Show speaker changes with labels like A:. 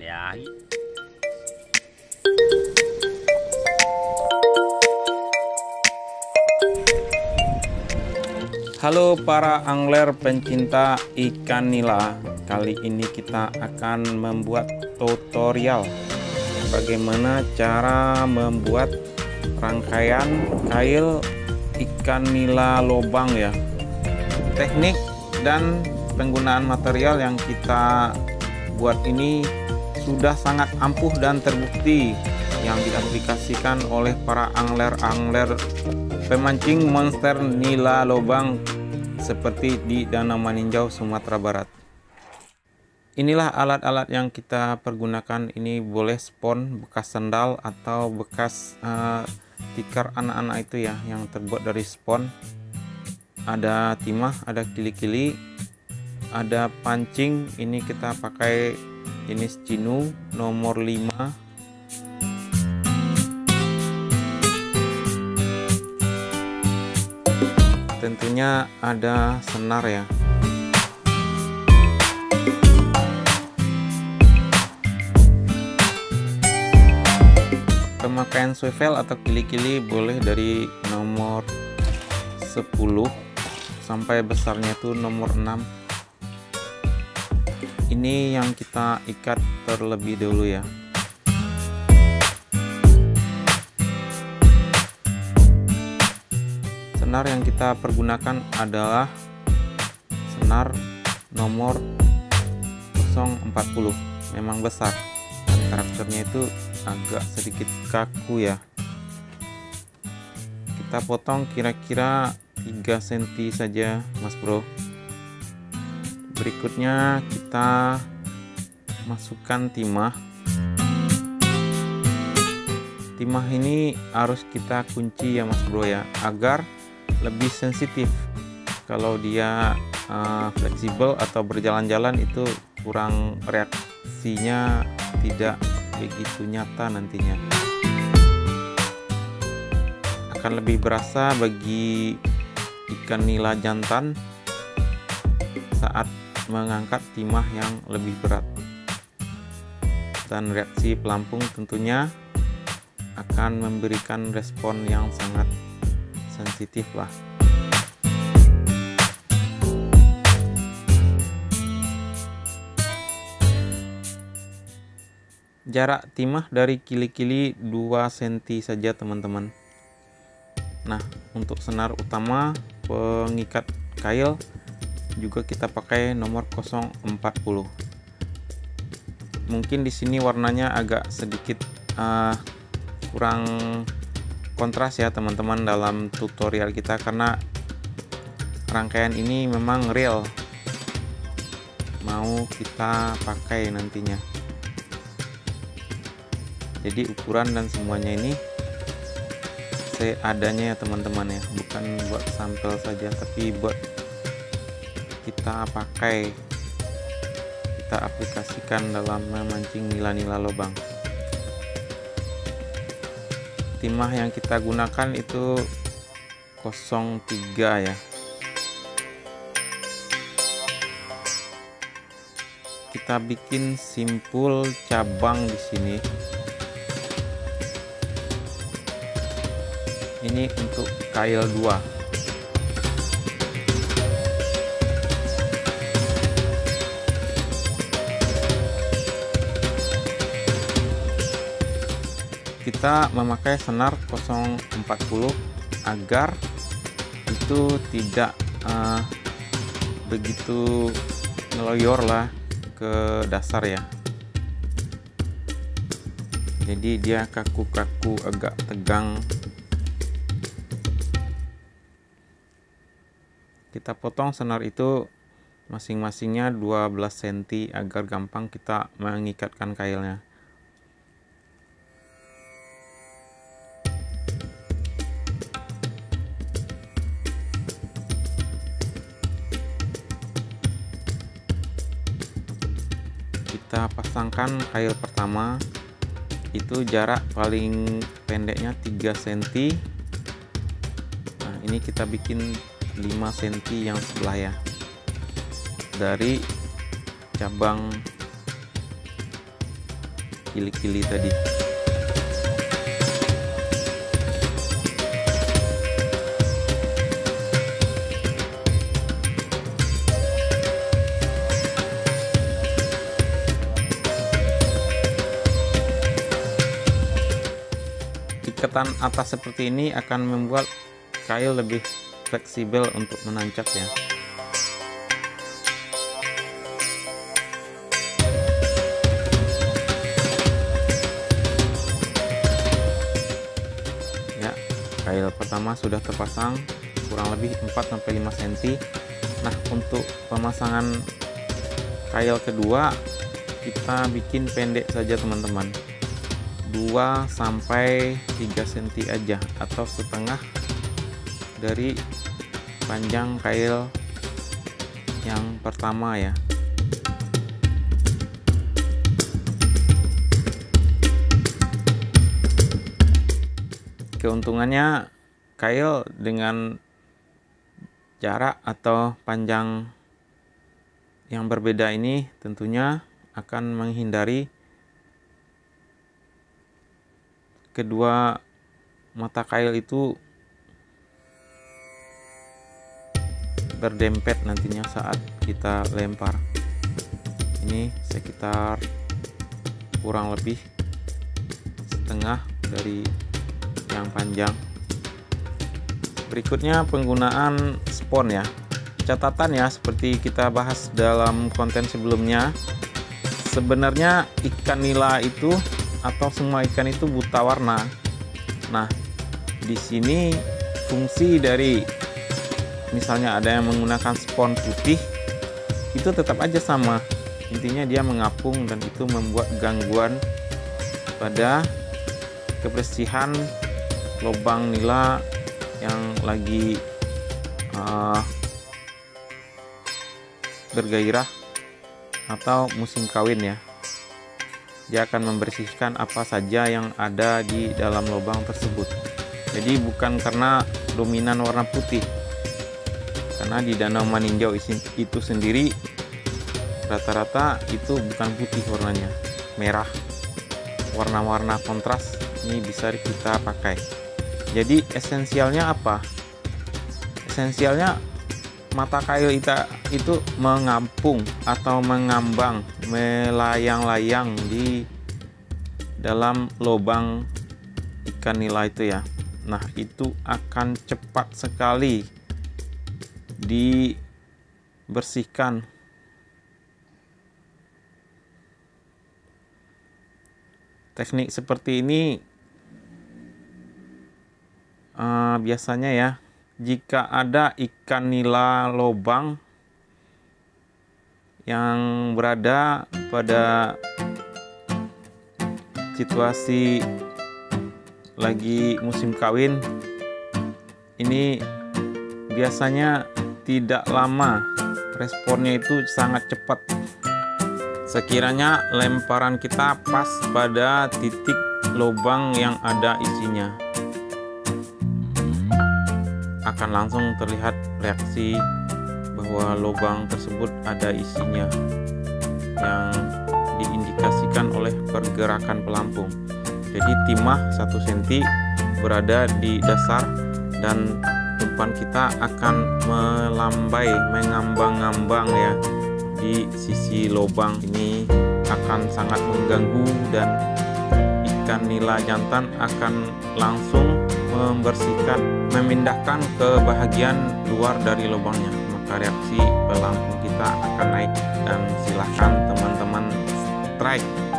A: ya.
B: Halo para angler pencinta ikan nila. Kali ini kita akan membuat tutorial bagaimana cara membuat rangkaian kail ikan nila lobang ya. Teknik dan penggunaan material yang kita buat ini sudah sangat ampuh dan terbukti yang diaplikasikan oleh para angler-angler pemancing monster nila lobang seperti di Danau Maninjau, Sumatera Barat. Inilah alat-alat yang kita pergunakan. Ini boleh spon bekas sandal atau bekas tikar anak-anak itu ya, yang terbuat dari spon. Ada timah, ada kili-kili, ada pancing. Ini kita pakai jenis Cinu nomor 5. Tentunya ada senar ya. Pemakaian swivel atau kili-kili boleh dari nomor 10 sampai besarnya itu nomor 6. Ini yang kita ikat terlebih dahulu ya. Senar yang kita pergunakan adalah senar nomor 040, memang besar dan karakternya itu agak sedikit kaku ya. Kita potong kira-kira 3 cm saja mas bro. Berikutnya kita masukkan timah. Timah ini harus kita kunci ya mas bro ya, agar lebih sensitif. Kalau dia fleksibel atau berjalan-jalan itu kurang, reaksinya tidak begitu nyata nantinya. Akan lebih berasa bagi ikan nila jantan saat mengangkat timah yang lebih berat. Dan reaksi pelampung tentunya akan memberikan respon yang sangat sensitif lah. Jarak timah dari kili-kili 2 cm saja teman-teman. Nah, untuk senar utama pengikat kail juga kita pakai nomor 040. Mungkin di sini warnanya agak sedikit kurang kontras ya teman-teman dalam tutorial kita, karena rangkaian ini memang real mau kita pakai nantinya. Jadi ukuran dan semuanya ini seadanya ya teman-teman ya, bukan buat sampel saja tapi buat kita pakai, kita aplikasikan dalam memancing nila-nila lobang. Timah yang kita gunakan itu 03 ya. Kita bikin simpul cabang di sini. Ini untuk kail 2. Kita memakai senar 040 agar itu tidak begitu ngeloyor lah ke dasar ya. Jadi dia kaku-kaku, agak tegang. Kita potong senar itu masing-masingnya 12 cm agar gampang kita mengikatkan kailnya. Kita pasangkan kail pertama, itu jarak paling pendeknya 3 cm. Nah, ini kita bikin 5 cm yang sebelah ya, dari cabang kili-kili tadi. Ikatan atas seperti ini akan membuat kail lebih fleksibel untuk menancap ya. Ya, kail pertama sudah terpasang kurang lebih 4-5 cm. Nah, untuk pemasangan kail kedua kita bikin pendek saja teman-teman, 2-3 cm aja, atau setengah dari panjang kail yang pertama ya. Keuntungannya kail dengan jarak atau panjang yang berbeda ini tentunya akan menghindari kedua mata kail itu berdempet nantinya saat kita lempar. Ini sekitar kurang lebih setengah dari yang panjang. Berikutnya penggunaan spon ya. Catatan ya, seperti kita bahas dalam konten sebelumnya, sebenarnya ikan nila itu atau semua ikan itu buta warna. Nah, di sini fungsi dari misalnya ada yang menggunakan spon putih, itu tetap aja sama. Intinya dia mengapung dan itu membuat gangguan pada kebersihan lubang nila yang lagi bergairah atau musim kawin ya. Dia akan membersihkan apa saja yang ada di dalam lubang tersebut. Jadi bukan karena dominan warna putih, karena di danau meninjau itu sendiri rata-rata itu bukan putih warnanya, merah. Warna-warna kontras ini bisa kita pakai. Jadi esensialnya apa? Esensialnya mata kail itu mengapung atau mengambang, melayang-layang di dalam lubang ikan nila itu ya. Nah, itu akan cepat sekali dibersihkan. Teknik seperti ini biasanya ya, jika ada ikan nila lobang yang berada pada situasi lagi musim kawin, ini biasanya tidak lama, responnya itu sangat cepat. Sekiranya lemparan kita pas pada titik lubang yang ada isinya, akan langsung terlihat reaksi bahwa lubang tersebut ada isinya yang diindikasikan oleh pergerakan pelampung. Jadi timah 1 cm berada di dasar dan umpan kita akan melambai, mengambang-ngambang ya di sisi lubang. Ini akan sangat mengganggu dan ikan nila jantan akan langsung membersihkan, memindahkan ke bagian luar dari lubangnya. Maka reaksi pelampung kita akan naik dan silahkan teman-teman strike.